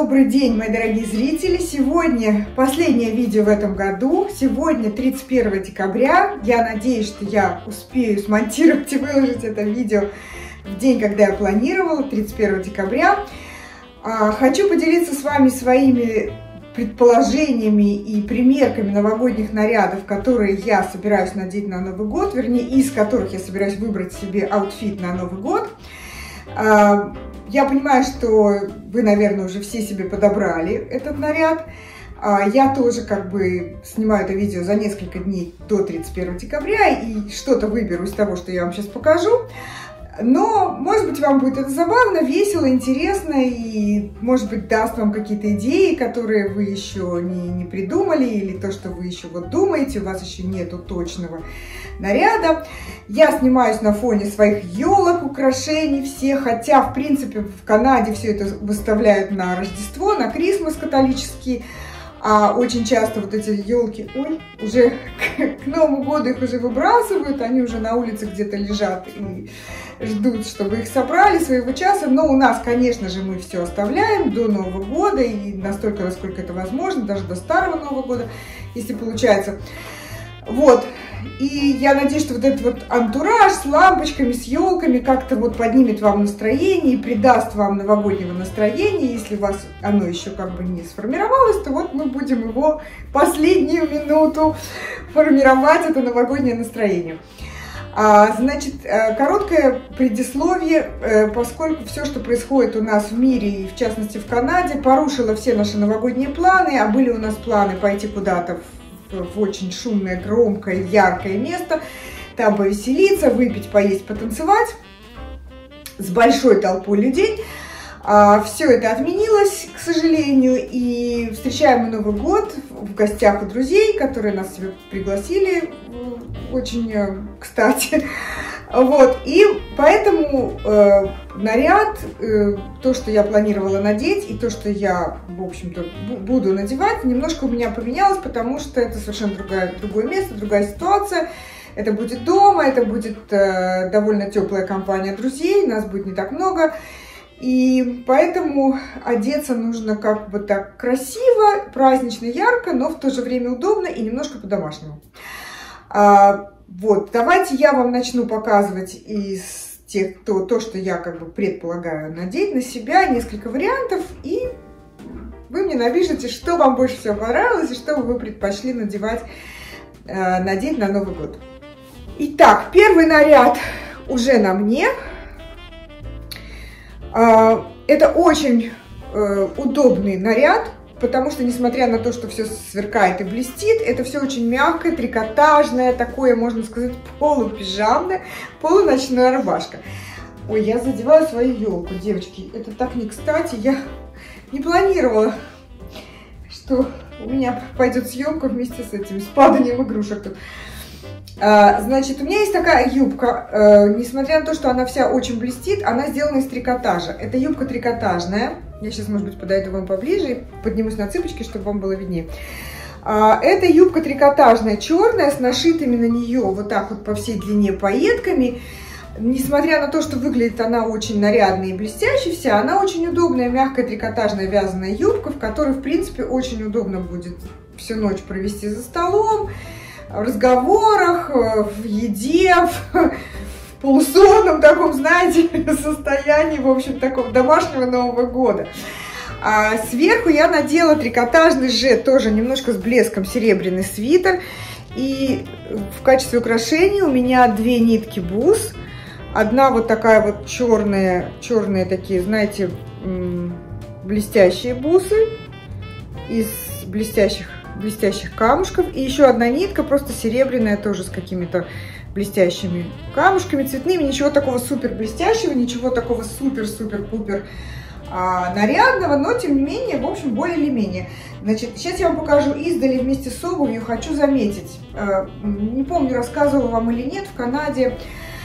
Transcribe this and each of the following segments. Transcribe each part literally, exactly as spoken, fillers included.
Добрый день, мои дорогие зрители! Сегодня последнее видео в этом году. Сегодня тридцать первое декабря. Я надеюсь, что я успею смонтировать и выложить это видео в день, когда я планировала, тридцать первое декабря. Хочу поделиться с вами своими предположениями и примерками новогодних нарядов, которые я собираюсь надеть на Новый год, вернее, из которых я собираюсь выбрать себе аутфит на Новый год. Я понимаю, что вы, наверное, уже все себе подобрали этот наряд. Я тоже как бы снимаю это видео за несколько дней до тридцать первого декабря и что-то выберу из того, что я вам сейчас покажу. Но, может быть, вам будет это забавно, весело, интересно и, может быть, даст вам какие-то идеи, которые вы еще не, не придумали, или то, что вы еще вот думаете, у вас еще нету точного наряда. Я снимаюсь на фоне своих елок, украшений всех, хотя, в принципе, в Канаде все это выставляют на Рождество, на Крисмас католический. А очень часто вот эти елки, ой, уже к, к Новому году их уже выбрасывают, они уже на улице где-то лежат и ждут, чтобы их собрали своего часа. Но у нас, конечно же, мы все оставляем до Нового года и настолько, насколько это возможно, даже до Старого Нового года, если получается. Вот. И я надеюсь, что вот этот вот антураж с лампочками, с елками как-то вот поднимет вам настроение и придаст вам новогоднего настроения. Если у вас оно еще как бы не сформировалось, то вот мы будем его последнюю минуту формировать, это новогоднее настроение. А, значит, короткое предисловие, поскольку все, что происходит у нас в мире и в частности в Канаде, порушило все наши новогодние планы, а были у нас планы пойти куда-то в очень шумное, громкое, яркое место, там повеселиться, выпить, поесть, потанцевать с большой толпой людей. А, все это отменилось, к сожалению, и встречаем мы Новый год в гостях у друзей, которые нас себе пригласили, очень кстати. Вот, и поэтому э, наряд, э, то, что я планировала надеть, и то, что я, в общем-то, буду надевать, немножко у меня поменялось, потому что это совершенно другое, другое место, другая ситуация. Это будет дома, это будет э, довольно теплая компания друзей, нас будет не так много. И поэтому одеться нужно как бы так красиво, празднично, ярко, но в то же время удобно и немножко по-домашнему. А, вот, давайте я вам начну показывать из тех, то, то, что я как бы предполагаю надеть на себя, несколько вариантов, и вы мне напишите, что вам больше всего понравилось и что вы предпочли надевать, э, надеть на Новый год. Итак, первый наряд уже на мне. Э, это очень э, удобный наряд, потому что, несмотря на то, что все сверкает и блестит, это все очень мягкое, трикотажное, такое, можно сказать, полупижамное, полуночная рубашка. Ой, я задеваю свою елку, девочки, это так не кстати, я не планировала, что у меня пойдет съемка вместе с этим, с паданием игрушек тут. А, значит, у меня есть такая юбка, а, несмотря на то, что она вся очень блестит, она сделана из трикотажа. Это юбка трикотажная. Я сейчас, может быть, подойду вам поближе, поднимусь на цыпочки, чтобы вам было виднее. А, это юбка трикотажная, черная, с нашитыми на нее вот так вот по всей длине пайетками. Несмотря на то, что выглядит она очень нарядной и блестящей вся, она очень удобная, мягкая трикотажная вязаная юбка, в которой, в принципе, очень удобно будет всю ночь провести за столом, в разговорах, в еде, в полусонном таком, знаете, состоянии, в общем, такого домашнего Нового года. А сверху я надела трикотажный же, тоже немножко с блеском, серебряный свитер. И в качестве украшений у меня две нитки бус. Одна вот такая вот черная, черные такие, знаете, блестящие бусы из блестящих блестящих камушков, и еще одна нитка просто серебряная, тоже с какими-то блестящими камушками цветными, ничего такого супер блестящего, ничего такого супер-супер-пупер а, нарядного, но тем не менее, в общем, более или менее. Значит, сейчас я вам покажу издали вместе с обувью. Хочу заметить, а, не помню, рассказывала вам или нет, в Канаде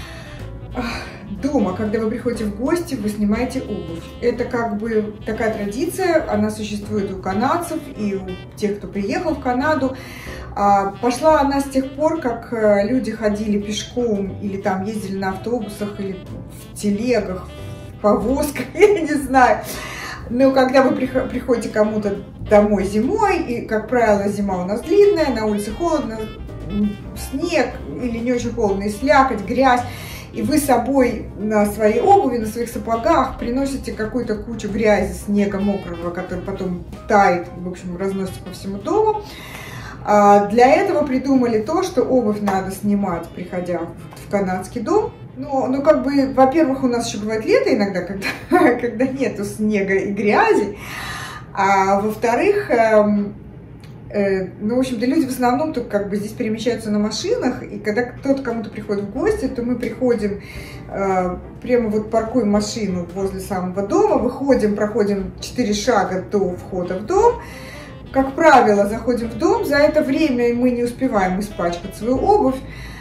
дома, когда вы приходите в гости, вы снимаете обувь. Это как бы такая традиция, она существует у канадцев и у тех, кто приехал в Канаду. Пошла она с тех пор, как люди ходили пешком или там ездили на автобусах или в телегах, в повозках, я не знаю. Но когда вы приходите кому-то домой зимой, и, как правило, зима у нас длинная, на улице холодно, снег или не очень холодно, и слякоть, грязь, и вы с собой на своей обуви, на своих сапогах приносите какую-то кучу грязи, снега мокрого, который потом тает, в общем, разносится по всему дому. Для этого придумали то, что обувь надо снимать, приходя в канадский дом. Ну, ну как бы, во-первых, у нас еще бывает лето иногда, когда, когда нету снега и грязи. А во-вторых, э, э, ну, в общем-то, люди в основном тут как бы здесь перемещаются на машинах. И когда кто-то кому-то приходит в гости, то мы приходим, э, прямо вот паркуем машину возле самого дома, выходим, проходим четыре шага до входа в дом. Как правило, заходим в дом, за это время мы не успеваем испачкать свою обувь.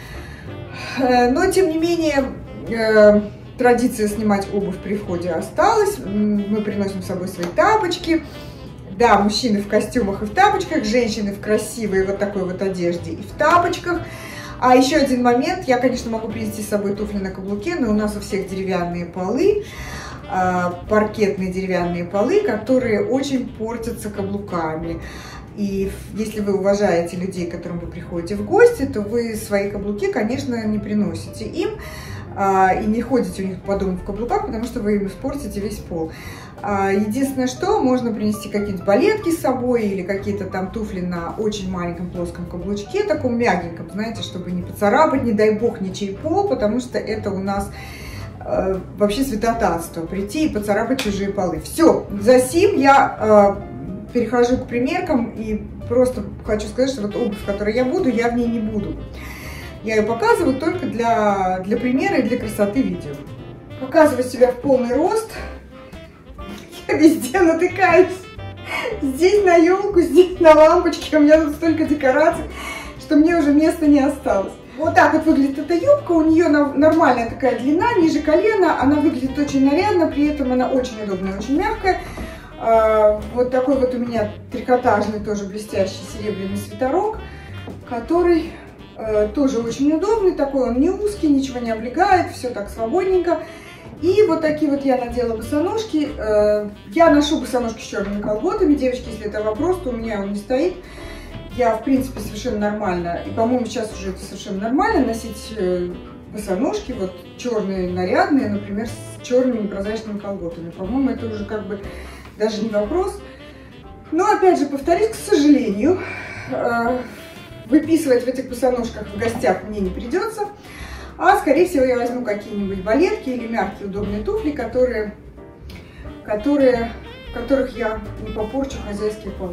Но, тем не менее, традиция снимать обувь при входе осталась. Мы приносим с собой свои тапочки. Да, мужчины в костюмах и в тапочках, женщины в красивой вот такой вот одежде и в тапочках. А еще один момент, я, конечно, могу принести с собой туфли на каблуке, но у нас у всех деревянные полы. Паркетные деревянные полы, которые очень портятся каблуками. И если вы уважаете людей, к которым вы приходите в гости, то вы свои каблуки, конечно, не приносите им и не ходите у них по дому в каблуках, потому что вы им испортите весь пол. Единственное, что можно принести какие-нибудь балетки с собой или какие-то там туфли на очень маленьком плоском каблучке, таком мягеньком, знаете, чтобы не поцарапать, не дай бог, ничей пол, потому что это у нас вообще святотатство, прийти и поцарапать чужие полы. Все, за сим я э, перехожу к примеркам и просто хочу сказать, что вот обувь, в которой я буду, я в ней не буду. Я ее показываю только для, для примера и для красоты видео. Показываю себя в полный рост. Я везде натыкаюсь. Здесь на елку, здесь на лампочки. У меня тут столько декораций, что мне уже места не осталось. Вот так вот выглядит эта юбка, у нее нормальная такая длина, ниже колена, она выглядит очень нарядно, при этом она очень удобная, очень мягкая. Вот такой вот у меня трикотажный, тоже блестящий серебряный свитерок, который тоже очень удобный, такой он не узкий, ничего не облегает, все так свободненько. И вот такие вот я надела босоножки. Я ношу босоножки с черными колготами, девочки, если это вопрос, то у меня он не стоит. Я, в принципе, совершенно нормально, и, по-моему, сейчас уже это совершенно нормально, носить босоножки, вот черные, нарядные, например, с черными непрозрачными колготами. По-моему, это уже как бы даже не вопрос. Но, опять же, повторюсь, к сожалению, выписывать в этих босоножках в гостях мне не придется, а, скорее всего, я возьму какие-нибудь балетки или мягкие удобные туфли, которые, которые, в которых я не попорчу хозяйские полы.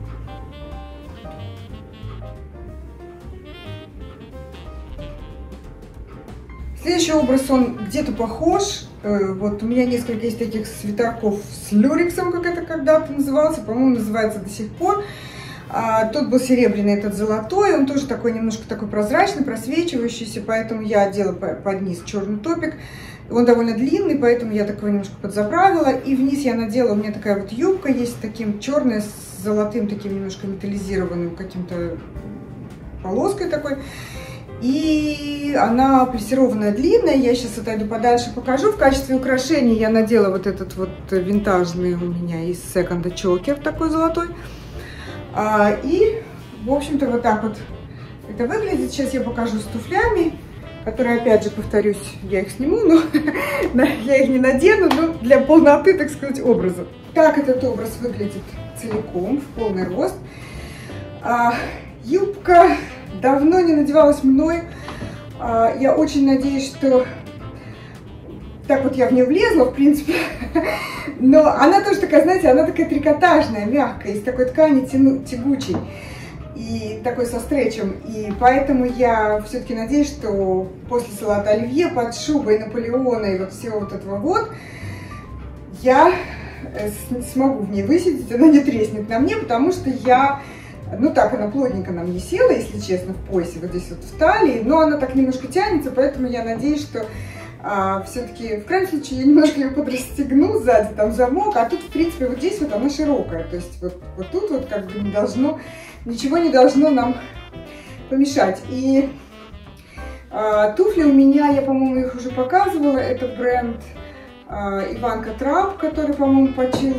Следующий образ, он где-то похож. Вот у меня несколько есть таких свитерков с люрексом, как это когда-то назывался. По-моему, называется до сих пор. А, тот был серебряный, этот золотой. Он тоже такой немножко такой прозрачный, просвечивающийся. Поэтому я одела под низ черный топик. Он довольно длинный, поэтому я такой немножко подзаправила. И вниз я надела, у меня такая вот юбка есть, таким черная, с золотым, таким немножко металлизированным каким-то полоской такой. И она плессированная, длинная. Я сейчас отойду подальше, покажу. В качестве украшения я надела вот этот вот винтажный у меня из секонда чокер, такой золотой. А, и, в общем-то, вот так вот это выглядит. Сейчас я покажу с туфлями, которые, опять же, повторюсь, я их сниму, но я их не надену, но для полноты, так сказать, образа. Так этот образ выглядит целиком, в полный рост. А, юбка давно не надевалась мной. Я очень надеюсь, что так вот я в нее влезла, в принципе. Но она тоже такая, знаете, она такая трикотажная, мягкая, из такой ткани тяну, тягучей. И такой со стречем. И поэтому я все-таки надеюсь, что после салата оливье под шубой Наполеона и вот всего вот этого вот, я смогу в ней высидеть, она не треснет на мне, потому что я... Ну так, она плотненько на мне села, если честно, в поясе, вот здесь вот в талии, но она так немножко тянется, поэтому я надеюсь, что а, все-таки, в крайнем случае, я немножко ее подрастегну сзади, там замок, а тут, в принципе, вот здесь вот она широкая, то есть вот, вот тут вот как бы не должно, ничего не должно нам помешать. И а, туфли у меня, я, по-моему, их уже показывала, это бренд а, Иванка Трап, который, по-моему, почил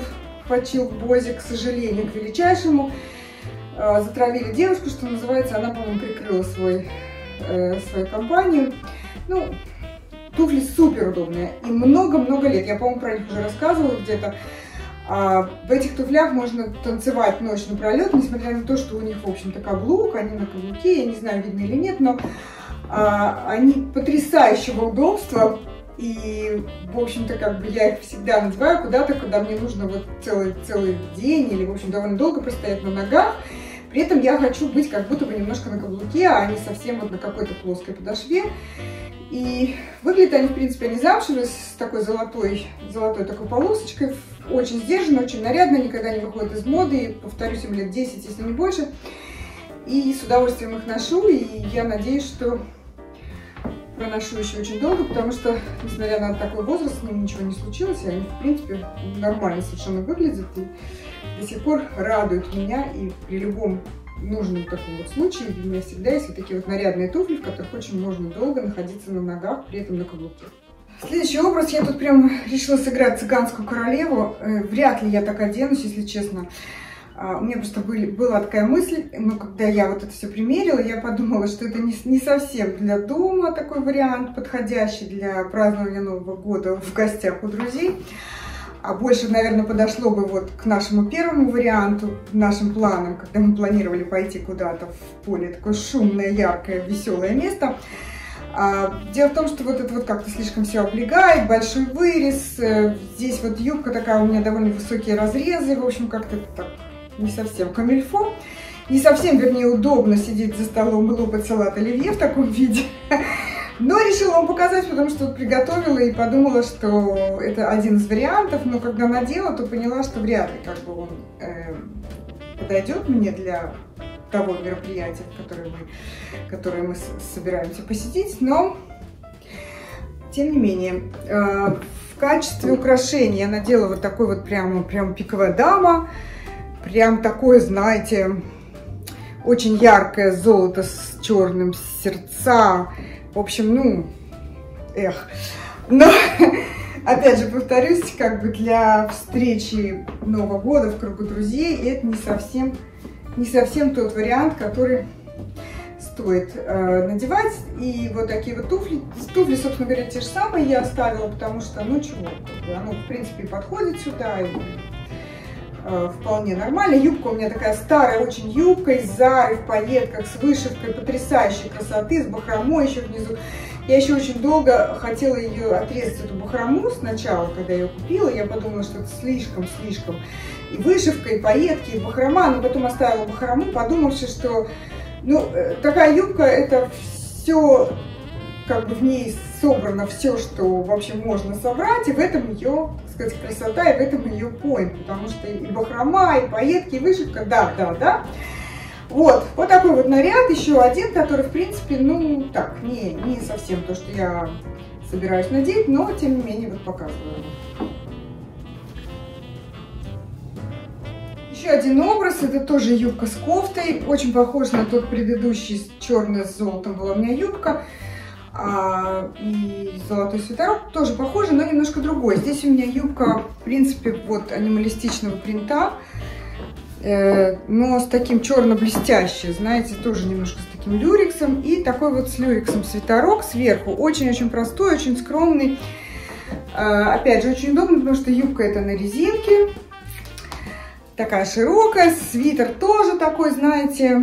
почил в Бозе, к сожалению, к величайшему. Затравили девушку, что называется, она, по-моему, прикрыла свой, э, свою компанию. Ну, туфли супер удобные и много-много лет. Я, по-моему, про них уже рассказывала где-то. А в этих туфлях можно танцевать ночь напролет, несмотря на то, что у них, в общем-то, каблук, они на каблуке, я не знаю, видно или нет, но а, они потрясающего удобства. И, в общем-то, как бы я их всегда надеваю куда-то, когда мне нужно вот целый, целый день или, в общем, довольно долго простоять на ногах. При этом я хочу быть как будто бы немножко на каблуке, а не совсем вот на какой-то плоской подошве. И выглядят они, в принципе, они замшевые, с такой золотой, золотой такой полосочкой. Очень сдержанно, очень нарядно, никогда не выходят из моды. И, повторюсь, им лет десять, если не больше. И с удовольствием их ношу. И я надеюсь, что проношу еще очень долго, потому что, несмотря на такой возраст, с ними ничего не случилось. И они, в принципе, нормально совершенно выглядят. И до сих пор радуют меня. И при любом нужном таком вот случае у меня всегда есть вот такие вот нарядные туфли, в которых очень можно долго находиться на ногах, при этом на каблуке. Следующий образ, я тут прям решила сыграть цыганскую королеву. Вряд ли я так оденусь, если честно. У меня просто были, была такая мысль, но когда я вот это все примерила, я подумала, что это не, не совсем для дома такой вариант, подходящий для празднования Нового года в гостях у друзей. А больше, наверное, подошло бы вот к нашему первому варианту, нашим планам, когда мы планировали пойти куда-то в поле, такое шумное, яркое, веселое место. Дело в том, что вот это вот как-то слишком все облегает, большой вырез, здесь вот юбка такая, у меня довольно высокие разрезы, в общем, как-то так не совсем камильфо. Не совсем, вернее, удобно сидеть за столом и лопать салат оливье в таком виде. Но решила вам показать, потому что вот приготовила и подумала, что это один из вариантов. Но когда надела, то поняла, что вряд ли как бы он э, подойдет мне для того мероприятия, которое мы, которое мы собираемся посетить. Но, тем не менее, э, в качестве украшения я надела вот такой вот прямо, прямо пиковая дама. Прям такое, знаете, очень яркое золото с черным, сердца. В общем, ну, эх. Но, опять же, повторюсь, как бы для встречи Нового года в кругу друзей это не совсем, не совсем тот вариант, который стоит э, надевать. И вот такие вот туфли, туфли, собственно говоря, те же самые я оставила, потому что, ну, чего, оно, в принципе, подходит сюда и э, вполне нормально. Юбка у меня такая старая очень юбка из Зары в пайетках с вышивкой потрясающей красоты, с бахромой еще внизу. Я еще очень долго хотела ее отрезать, эту бахрому, сначала, когда я ее купила. Я подумала, что это слишком-слишком. И вышивка, и пайетки, и бахрома. Но потом оставила бахрому, подумавши, что ну, такая юбка, это все, как бы в ней собрано все, что вообще можно собрать. И в этом ее, так сказать, красота, и в этом ее поинт. Потому что и бахрома, и пайетки, и вышивка, да, да, да. Вот, вот такой вот наряд, еще один, который, в принципе, ну, так, не, не совсем то, что я собираюсь надеть, но, тем не менее, вот показываю. Еще один образ, это тоже юбка с кофтой, очень похож на тот предыдущий, черный с золотом была у меня юбка, а, и золотой свитерок, тоже похоже, но немножко другой. Здесь у меня юбка, в принципе, вот анималистичного принта, но с таким черно-блестящим, знаете, тоже немножко с таким люрексом. И такой вот с люрексом свитерок сверху. Очень-очень простой, очень скромный. Опять же, очень удобно, потому что юбка это на резинке. Такая широкая. Свитер тоже такой, знаете,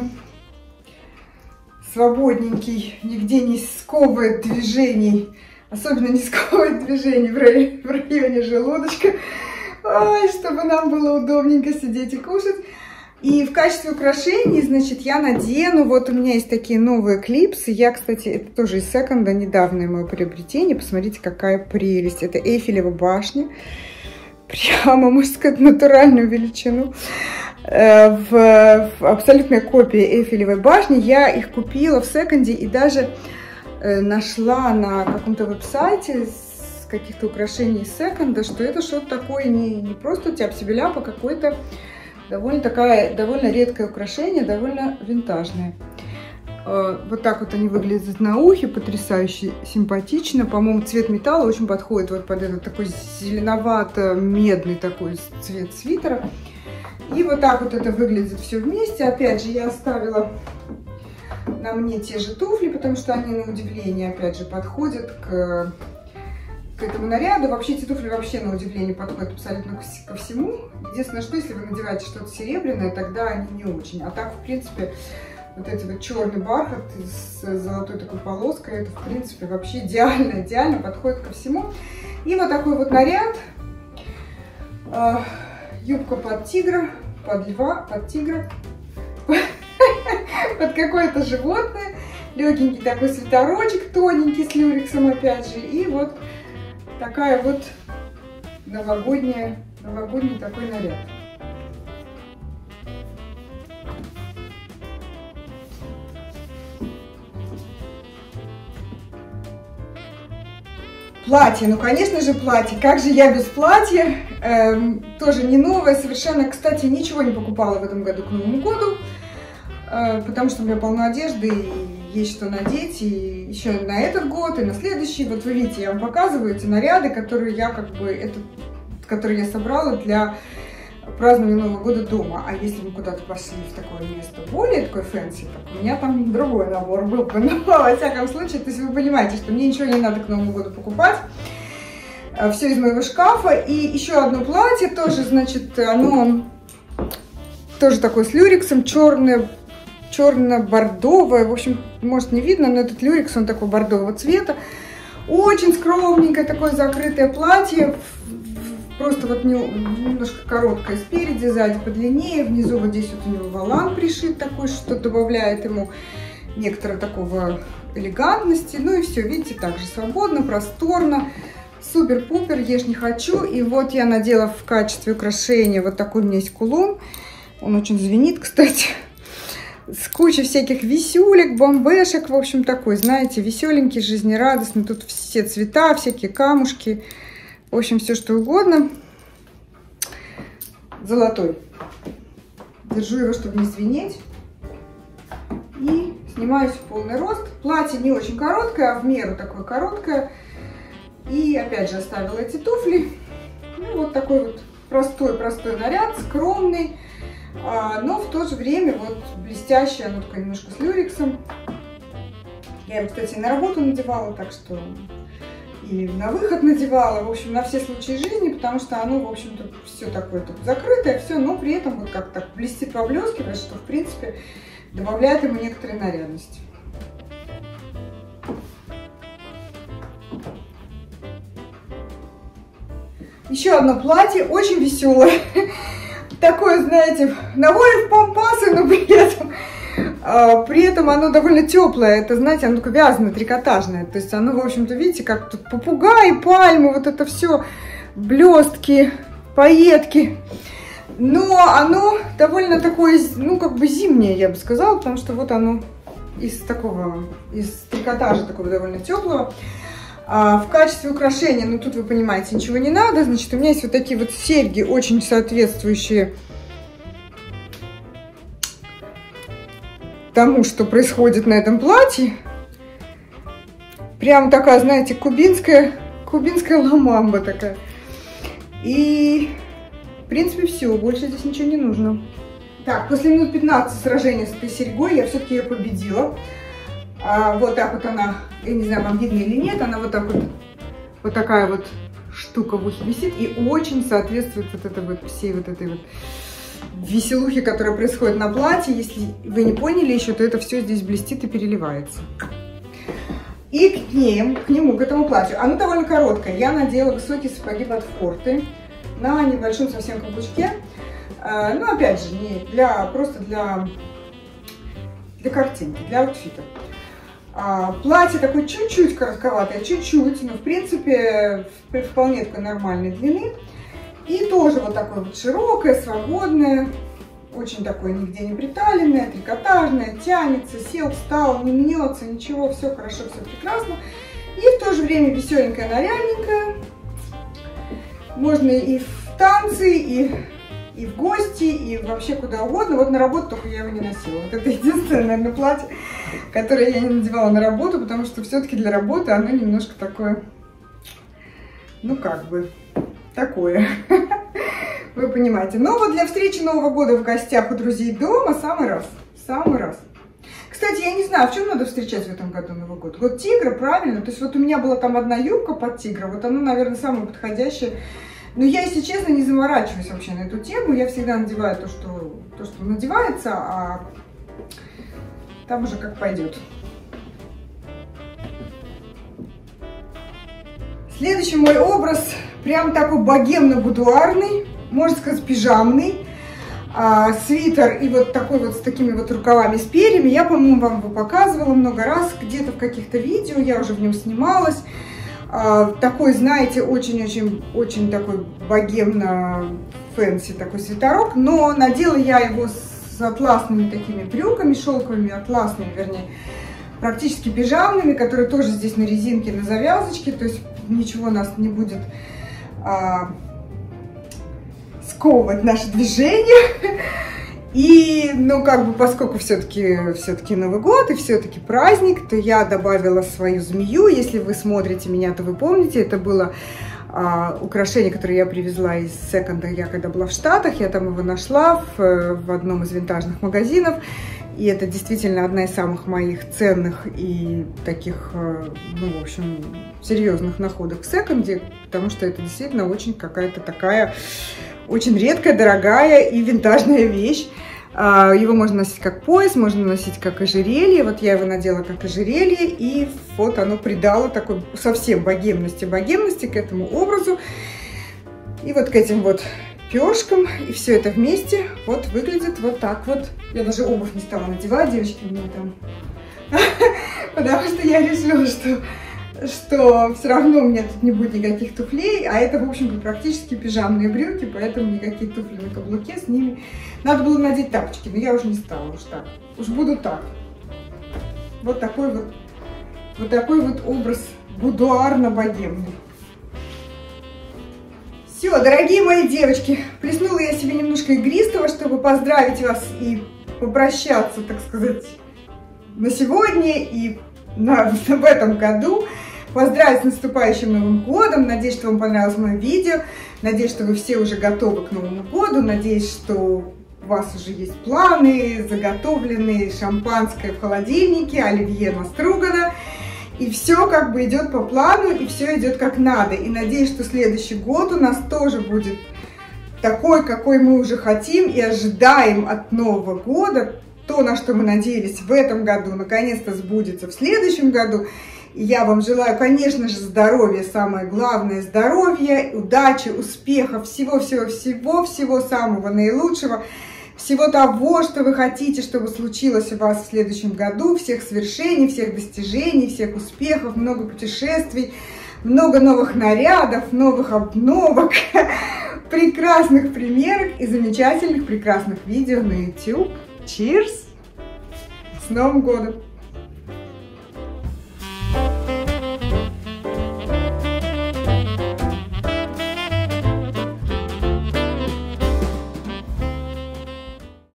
свободненький. Нигде не сковывает движений. Особенно не сковывает движений в районе, в районе желудочка. Ой, чтобы нам было удобненько сидеть и кушать. И в качестве украшений, значит, я надену, вот у меня есть такие новые клипсы. Я, кстати, это тоже из секонда, недавнее мое приобретение. Посмотрите, какая прелесть. Это Эйфелева башня. Прямо, можно сказать, натуральную величину. В, в абсолютной копии Эйфелевой башни. Я их купила в секонде и даже нашла на каком-то веб-сайте каких-то украшений секонда, что это что-то такое не, не просто тяп-себеляп, а какое-то довольно такая, довольно редкое украшение, довольно винтажное. Вот так вот они выглядят на ухе, потрясающе симпатично. По-моему, цвет металла очень подходит вот под этот такой зеленовато-медный такой цвет свитера. И вот так вот это выглядит все вместе. Опять же, я оставила на мне те же туфли, потому что они, на удивление, опять же, подходят к, к этому наряду. Вообще, эти туфли вообще, на удивление, подходят абсолютно ко всему. Единственное, что если вы надеваете что-то серебряное, тогда они не очень. А так, в принципе, вот эти вот черный бархат с золотой такой полоской, это, в принципе, вообще идеально, идеально подходит ко всему. И вот такой вот наряд. Юбка под тигра, под льва, под тигра, под какое-то животное. Легенький такой свитерочек, тоненький, с люрексом опять же. И вот такая вот новогодняя, новогодний такой наряд. Платье, ну конечно же платье, как же я без платья, эм, тоже не новое совершенно, кстати, ничего не покупала в этом году к Новому году, э, потому что у меня полно одежды и есть что надеть, и еще на этот год, и на следующий, вот вы видите, я вам показываю эти наряды, которые я как бы, это, которые я собрала для празднования Нового года дома, а если мы куда-то пошли в такое место более такой фэнси, так у меня там другой набор был бы, но во всяком случае, то есть вы понимаете, что мне ничего не надо к Новому году покупать, все из моего шкафа. И еще одно платье, тоже, значит, оно тоже такое с люрексом, черное, черно-бордовое, в общем, может не видно, но этот люрекс, он такого бордового цвета, очень скромненькое такое закрытое платье. Просто вот немножко короткое спереди, сзади подлиннее, внизу вот здесь вот у него волан пришит такой, что добавляет ему некоторого такого элегантности. Ну и все, видите, также свободно, просторно, супер-пупер, ешь не хочу. И вот я надела в качестве украшения вот такой у меня есть кулон. Он очень звенит, кстати, с кучей всяких висюлек, бомбешек, в общем, такой, знаете, веселенький, жизнерадостный. Тут все цвета, всякие камушки. В общем, все что угодно. Золотой. Держу его, чтобы не звенеть. И снимаюсь в полный рост. Платье не очень короткое, а в меру такое короткое. И опять же оставила эти туфли. Ну, вот такой вот простой-простой наряд, скромный. Но в то же время вот блестящий. Оно такое немножко с люрексом. Я его, кстати, на работу надевала, так что... И на выход надевала, в общем, на все случаи жизни, потому что оно, в общем-то, все такое закрытое, все, но при этом вот как так блестит, поблескивает, что, в принципе, добавляет ему некоторые нарядности. Еще одно платье, очень веселое, такое, знаете, на воле в помпасы, но при этом... При этом оно довольно теплое, это, знаете, оно такое вязаное, трикотажное. То есть оно, в общем-то, видите, как тут попугаи, пальмы, вот это все, блестки, пайетки. Но оно довольно такое, ну, как бы зимнее, я бы сказала, потому что вот оно из такого, из трикотажа такого довольно теплого. А в качестве украшения, ну, тут вы понимаете, ничего не надо. Значит, у меня есть вот такие вот серьги, очень соответствующие тому, что происходит на этом платье. Прям такая, знаете, кубинская, кубинская ламамба такая. И, в принципе, все, больше здесь ничего не нужно. Так, после минут пятнадцати сражения с этой серьгой я все-таки ее победила. А, вот так вот она, я не знаю, вам видно или нет, она вот так вот, вот такая вот штука в ухе висит и очень соответствует вот этой вот всей вот этой вот веселухи, которая происходит на платье. Если вы не поняли еще, то это все здесь блестит и переливается. И к ним, к нему, к этому платью, оно довольно короткое. Я надела высокие сапоги Ботфорты на небольшом совсем каблучке. Ну, опять же, не для, просто для, для картинки, для аутфита. Платье такое чуть-чуть коротковатое, чуть-чуть, но в принципе вполне такой нормальной длины. И тоже вот такое вот широкое, свободное, очень такое нигде не приталенное, трикотажное, тянется, сел, встал, не мнется, ничего, все хорошо, все прекрасно. И в то же время веселенькое, нарядненькое. Можно и в танцы, и, и в гости, и вообще куда угодно. Вот на работу только я его не носила. Вот это единственное, наверное, платье, которое я не надевала на работу, потому что все-таки для работы оно немножко такое, ну как бы, такое. Вы понимаете. Но вот для встречи Нового года в гостях у друзей дома самый раз. Самый раз. Кстати, я не знаю, в чем надо встречать в этом году Новый год. Год тигра, правильно? То есть вот у меня была там одна юбка под тигра, вот она, наверное, самая подходящая. Но я, если честно, не заморачиваюсь вообще на эту тему. Я всегда надеваю то, что, то, что надевается, а там уже как пойдет. Следующий мой образ прям такой богемно-будуарный, можно сказать, пижамный. А, свитер и вот такой вот с такими вот рукавами с перьями. Я, по-моему, вам его показывала много раз, где-то в каких-то видео, я уже в нем снималась. А, такой, знаете, очень-очень-очень такой богемно-фэнси такой свитерок, но надела я его с атласными такими брюками, шелковыми, атласными, вернее, практически пижамными, которые тоже здесь на резинке, на завязочке, то есть ничего нас не будет а, сковывать наше движение. И, ну, как бы, поскольку все-таки все-таки Новый год и все-таки праздник, то я добавила свою змею. Если вы смотрите меня, то вы помните, это было а, украшение, которое я привезла из секонда, я когда была в Штатах, я там его нашла в, в одном из винтажных магазинов. И это действительно одна из самых моих ценных и таких, ну, в общем, серьезных находок в секонде, потому что это действительно очень какая-то такая, очень редкая, дорогая и винтажная вещь. Его можно носить как пояс, можно носить как ожерелье. Вот я его надела как ожерелье, и вот оно придало такой совсем богемности, богемности к этому образу. И вот к этим вот перышкам, и все это вместе вот выглядит вот так вот. Я даже обувь не стала надевать, девочки, у меня там, потому что я решила, что, что все равно у меня тут не будет никаких туфлей, а это, в общем-то, практически пижамные брюки, поэтому никаких туфлей на каблуке с ними. Надо было надеть тапочки, но я уже не стала, уж так, уж буду так. Вот такой вот, вот такой вот образ будуарно-богемный. Все, дорогие мои девочки, плеснула я себе немножко игристого, чтобы поздравить вас и попрощаться, так сказать, на сегодня и на, в этом году. Поздравить с наступающим Новым годом. Надеюсь, что вам понравилось мое видео. Надеюсь, что вы все уже готовы к Новому году. Надеюсь, что у вас уже есть планы, заготовленные шампанское в холодильнике, оливье настругано. И все как бы идет по плану, и все идет как надо. И надеюсь, что следующий год у нас тоже будет такой, какой мы уже хотим и ожидаем от Нового года. То, на что мы надеялись в этом году, наконец-то сбудется в следующем году. И я вам желаю, конечно же, здоровья, самое главное, здоровья, удачи, успехов, всего-всего-всего-всего самого наилучшего. Всего того, что вы хотите, чтобы случилось у вас в следующем году, всех свершений, всех достижений, всех успехов, много путешествий, много новых нарядов, новых обновок, прекрасных примеров и замечательных, прекрасных видео на YouTube. Cheers! С Новым годом!